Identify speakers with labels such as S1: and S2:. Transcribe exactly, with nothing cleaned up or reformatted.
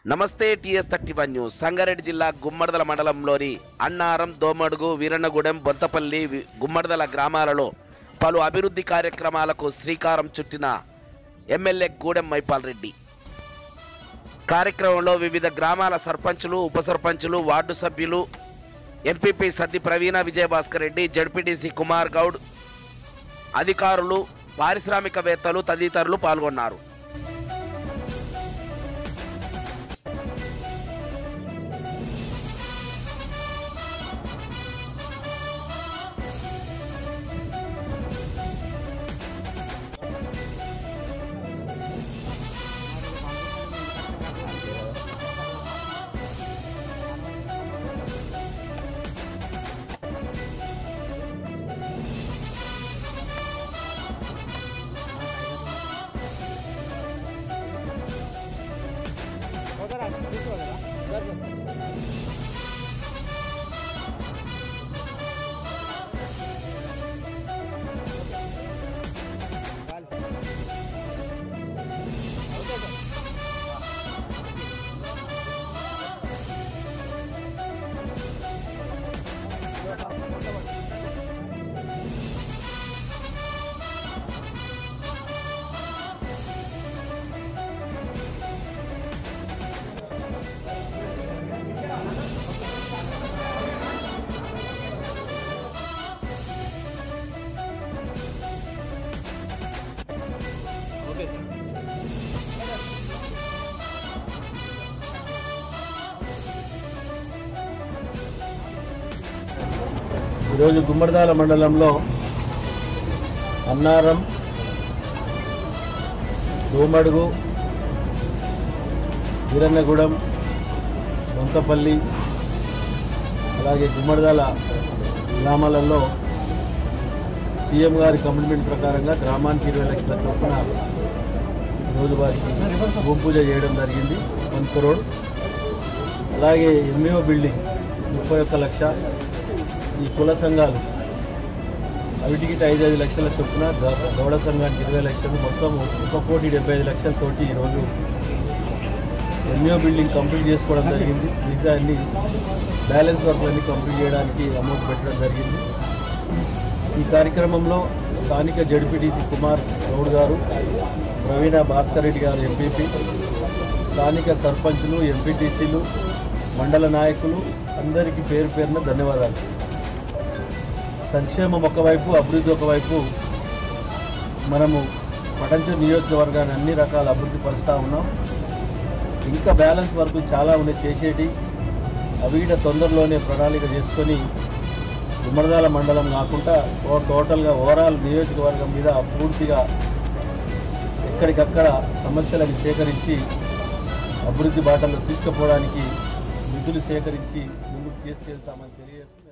S1: నమస్తే TS thirty one news. Sangareddy జిల్లా గుమ్మడిదల మండలంలోని అన్నారం, దోమడుగు, వీరన్నగూడెం, బొంతపల్లి, గుమ్మడిదల గ్రామాలలో పలు అభివృద్ధి కార్యక్రమాలకు శ్రీకారం చుట్టిన ఎమ్మెల్యే గూడెం మైపాల్ రెడ్డి. కార్యక్రమంలో వివిధ గ్రామాల సర్పంచులు, ఉప సర్పంచులు, వార్డు సభ్యులు, ఎంపీపీ సద్ది ప్రవీణ విజయభాస్కర్ రెడ్డి, జడ్పీటీసీ కుమార్ గౌడ్, అధికారులు, పారిశ్రామికవేత్తలు తదితరులు పాల్గొన్నారు.
S2: ఈరోజు గుమ్మడిదల మండలంలో అన్నారం, దోమడుగు, వీరన్నగూడెం, బొంతపల్లి అలాగే గుమ్మడిదల గ్రామాలలో సీఎం గారి కమిట్మెంట్ ప్రకారంగా గ్రామానికి ఇరవై లక్షల చొప్పున రోజు వారికి భూమి పూజ చేయడం జరిగింది. వన్ కరోడ్. అలాగే ఎంఈఓ బిల్డింగ్ ముప్పై ఒక్క లక్ష, ఈ కుల సంఘాలు అవిటికి ఐదు ఐదు లక్షల చొప్పున, గౌడ సంఘానికి ఇరవై లక్షలు, మొత్తం ఒక కోటి డెబ్బై ఐదు లక్షలతోటి ఈరోజు ఎంఈఓ బిల్డింగ్ కంప్లీట్ చేసుకోవడం జరిగింది. మిగతా అన్ని బ్యాలెన్స్ వర్క్లన్నీ కంప్లీట్ చేయడానికి అమౌంట్ పెట్టడం జరిగింది. ఈ కార్యక్రమంలో స్థానిక జడ్పీటీసీ కుమార్ గౌడ్ గారు, ప్రవీణ భాస్కర్ రెడ్డి గారు ఎంపీపీ, స్థానిక సర్పంచులు, ఎంపీటీసీలు, మండల నాయకులు అందరికీ పేరు పేరున ధన్యవాదాలు. సంక్షేమం ఒకవైపు, అభివృద్ధి ఒకవైపు మనము పటంచెరు నియోజకవర్గాన్ని అన్ని రకాల అభివృద్ధి పరుస్తూ ఉన్నాం. ఇంకా బ్యాలెన్స్ వరకు చాలా ఉన్నాయి చేసేటి. అవి కూడా తొందరలోనే ప్రణాళిక చేసుకొని గుమ్మడిదల మండలం కాకుండా టోటల్గా ఓవరాల్ నియోజకవర్గం మీద పూర్తిగా ఎక్కడికక్కడ సమస్యలను సేకరించి అభివృద్ధి బాటలో తీసుకుపోవడానికి నిధులు సేకరించి ముందుకు తీసుకెళ్తామని తెలియజేస్తుంది.